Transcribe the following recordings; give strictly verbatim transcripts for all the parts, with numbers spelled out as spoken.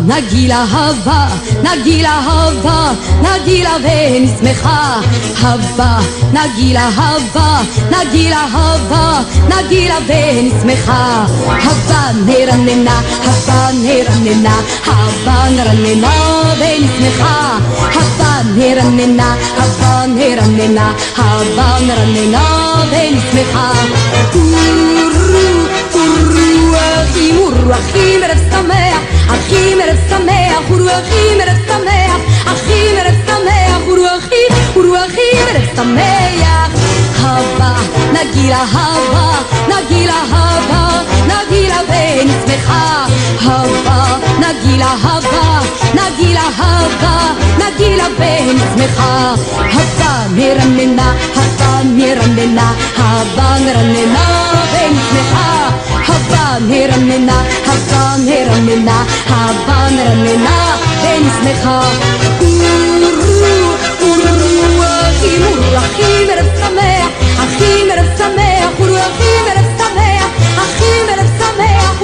נגילה הווה, נגילה הווה, נגילה ונשמחה. הווה, נגילה הווה, נגילה הווה, נגילה ונשמחה. הווה נרננה, הווה נרננה, הווה נרננה ונשמחה. הווה נרננה, הווה נרננה, הווה נרננה ונשמחה. אחים ורוחים ערב שמח, אחים ערב שמח ורוחים ערב שמח, אחים ערב שמח ורוחים ורוחים ערב שמח. הווה נגילה הווה, נגילה הווה, נגילה ונשמחה. הווה נגילה הווה, נגילה הווה, נגילה ונשמחה. הווה נרננה, הווה נרננה, הווה נרננה ונשמחה. הווה נרננה, הווה נרננה, הווה נרננה ונשמחה. אורו, אורו, אחים ורוחים ערב שמח, אחים ערב שמח ורוחים ערב שמח, אחים ערב שמח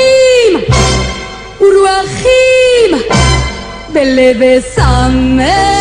ורוחים ורוחים בלב שמח.